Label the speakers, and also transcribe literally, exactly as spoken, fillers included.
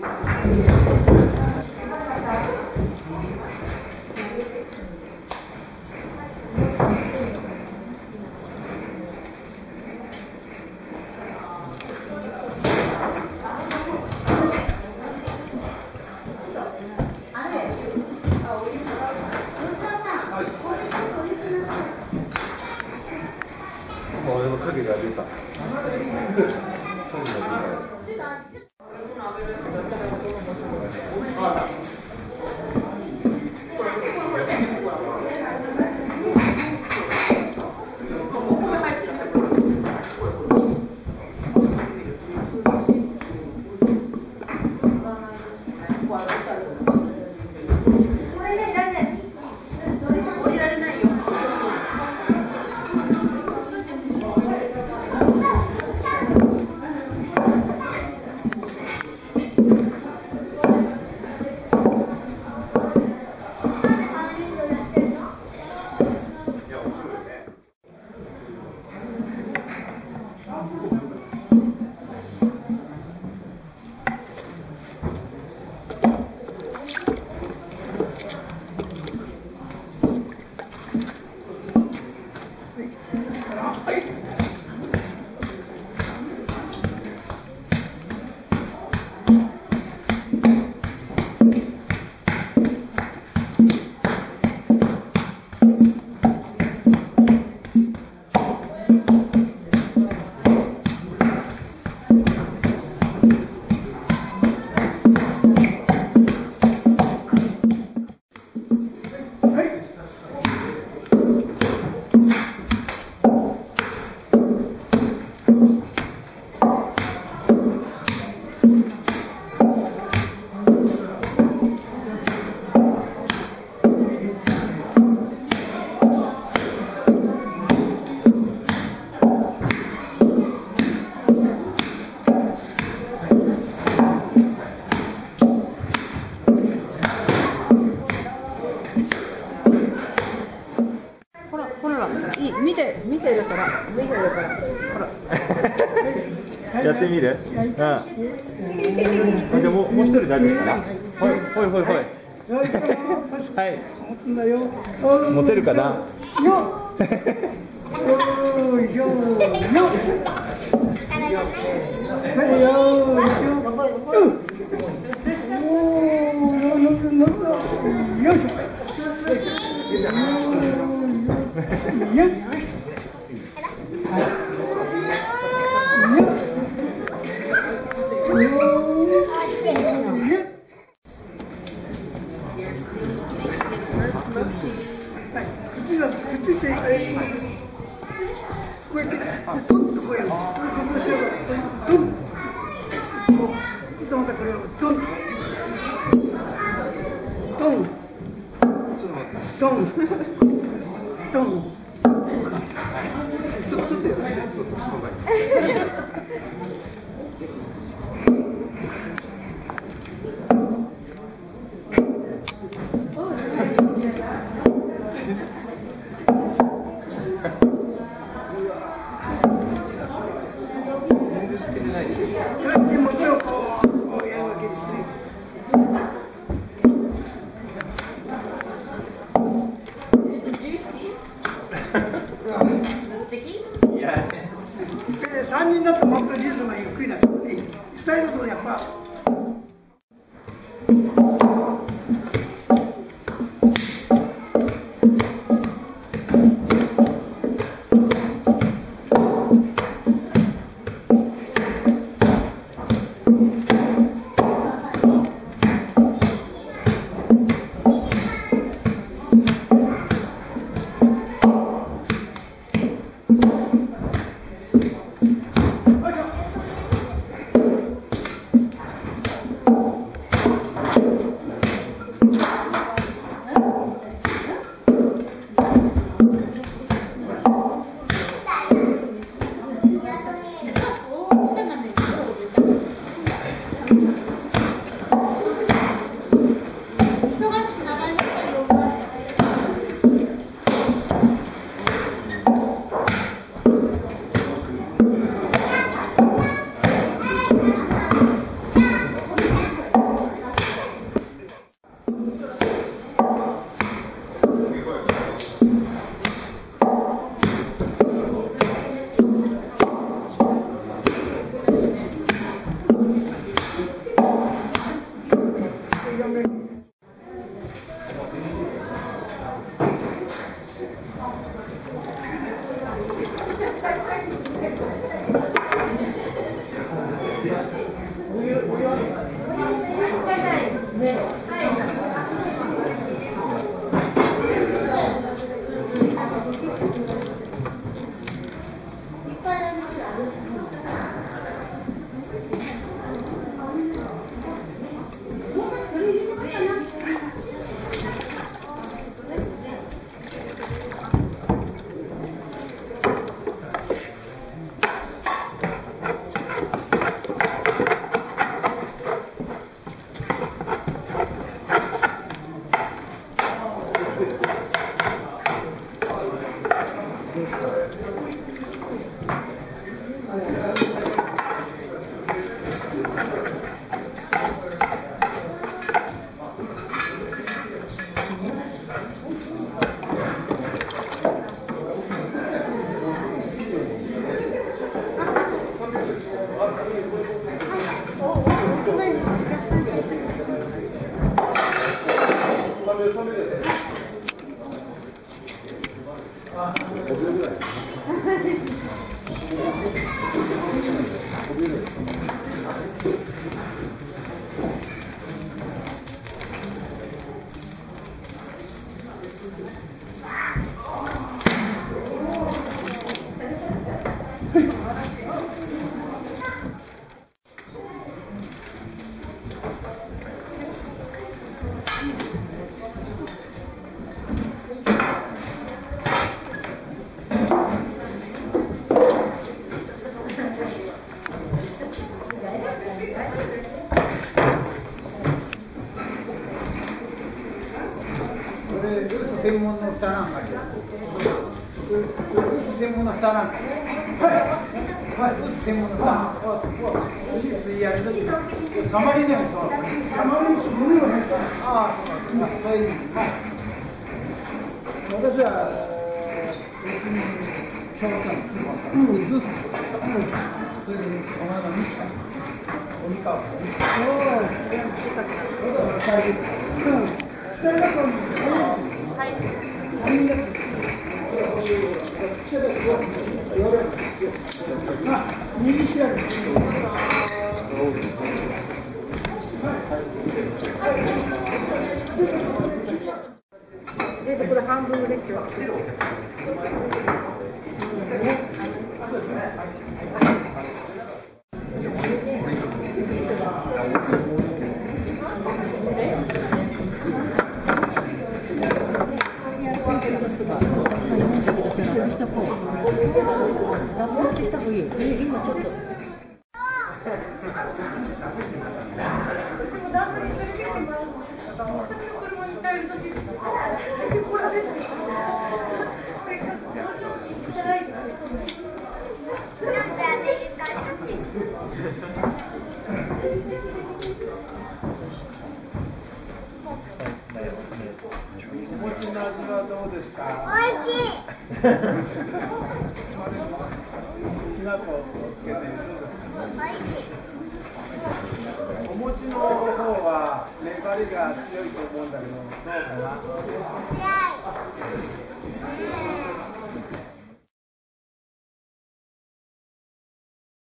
Speaker 1: 俺の影が出た。
Speaker 2: 見て、見てるから、見てるから、ほら。
Speaker 1: やってみる？うん。じゃあもう、もう一人誰ですか？ほい、ほいほいほい。はい。持てるかな？よ。よいしょ。よ。はいよ。頑張れ、頑張れ。よいしょ。よっ。さんにんだともっとリズムがゆっくりだけどね、ふたりだとやっぱ。
Speaker 3: 専門の蓋なんかで、専門の蓋なんかで、はい、はい、専門の蓋、水やるときに、サマリネをしたの。サマリネを胸を入った。ああ、そうなんです。そういう意味です。はい。私は、うちに評価のすぐわかる。うずす。それで、お前のミキさん。おみかわ。おお、全部近くなる。うん。二人だと思う。はい。右左。
Speaker 2: で、これ半分できてます。今ちょっと。
Speaker 3: お餅の味はどうですか？
Speaker 4: おいしい。
Speaker 3: きな粉をつけて
Speaker 4: おいしい。
Speaker 3: お餅の方は粘りが強いと思うんだけど、どうかな？
Speaker 4: 辛い。